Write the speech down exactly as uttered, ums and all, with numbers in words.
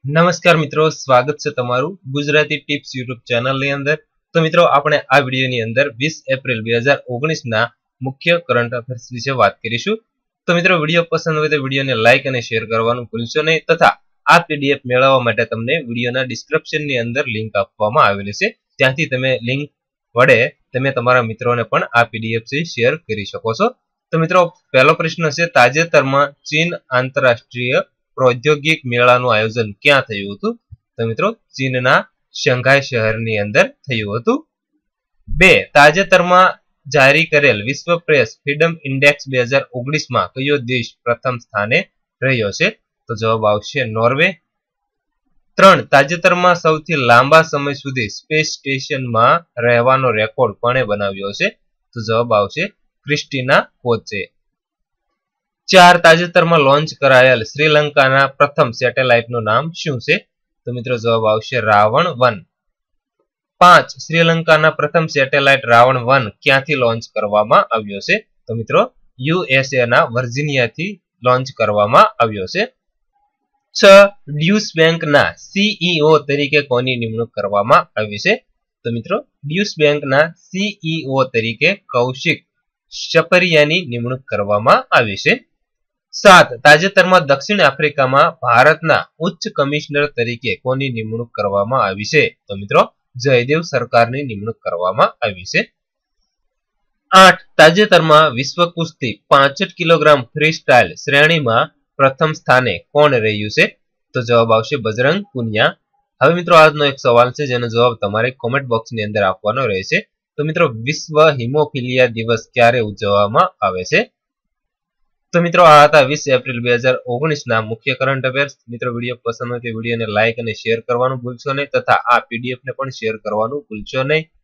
નમસ્કાર મિત્રો, સ્વાગત છે તમારું ગુજરાતી ટિપ્સ યુટ્યુબ ચેનલની અંદર। તો મિત્રો આપણે આ વિડીયોની અંદર વીસ એપ્રિલ બે હજાર ઓગણીસ ના મુખ્ય કરંટ અફેર્સ વિશે વાત કરીશું। તો મિત્રો વિડીયો પસંદ હોય તો વિડીયોને લાઈક અને શેર કરવાનું ભૂલશો નહીં તથા આ પીડીએફ મેળવવા માટે તમને વિડીયોના ડિસ્ક્રિપ્શનની અંદર લિંક આપવામાં આવેલી છે, ત્યાંથી તમે લિંક વડે તમે તમારા મિત્રોને પણ આ પીડીએફ શેર કરી શકો છો। તો મિત્રો પહેલો પ્રશ્ન છે, તાજેતરમાં ચીન આંતરરાષ્ટ્રીય ઔદ્યોગિક મેળાનું આયોજન ક્યાં થયું હતું? તો મિત્રો ચીનના શંઘાઈ શહેરની અંદર થયું હતું। બે, તાજેતરમાં જારી કરેલ વિશ્વ પ્રેસ ફ્રીડમ ઇન્ડેક્સ બે હજાર ઓગણીસ માં કયો દેશ પ્રથમ સ્થાને રહ્યો છે? તો જવાબ આવશે નોર્વે। ત્રણ, તાજેતરમાં સૌથી લાંબા સમય સુધી સ્પેસ સ્ટેશનમાં રહેવાનો રેકોર્ડ કોણે બનાવ્યો છે? તો જવાબ આવશે ક્રિસ્ટીના કોચે। ચાર, તાજેતરમાં લોન્ચ કરાયેલ શ્રીલંકાના પ્રથમ સેટેલાઇટનું નામ શું છે? તો મિત્રો જવાબ આવશે રાવણ વન। પાંચ, શ્રીલંકાના પ્રથમ સેટેલાઇટ રાવણ વન ક્યાંથી લોન્ચ કરવામાં આવ્યો છે? તો મિત્રો યુએસએ ના વર્જિનિયાથી લોન્ચ કરવામાં આવ્યો છે। છ, ડ્યુસ બેંકના સીઈઓ તરીકે કોની નિમણૂક કરવામાં આવી છે? તો મિત્રો ડ્યુસ બેંકના સીઈઓ તરીકે કૌશિક સપરિયાની નિમણૂક કરવામાં આવી છે। સાત, તાજેતરમાં દક્ષિણ આફ્રિકામાં ભારતના ઉચ્ચ કમિશનર તરીકે કોની નિમણૂક કરવામાં આવી છે? તો મિત્રો જયદેવ સરકારની નિમણૂક કરવામાં આવી છે। આઠ, તાજેતરમાં વિશ્વ કુસ્તી પાંસઠ કિલોગ્રામ ફ્રી સ્ટાઇલ શ્રેણીમાં પ્રથમ સ્થાને કોણ રહ્યું છે? તો જવાબ આવશે બજરંગ પુનિયા। હવે મિત્રો આજનો એક સવાલ છે જેનો જવાબ તમારે કોમેન્ટ બોક્સની અંદર આપવાનો રહેશે। તો મિત્રો વિશ્વ હિમોફિલિયા દિવસ ક્યારે ઉજવવામાં આવે છે? તો મિત્રો આ હતા વીસ એપ્રિલ બે હજાર ઓગણીસ ના મુખ્ય કરંટ અફેર્સ। મિત્રો વિડીયો પસંદ હોય તો વિડીયોને લાઈક અને શેર કરવાનું ભૂલશો નહીં તથા આ પીડીએફ ને પણ શેર કરવાનું ભૂલશો નહીં।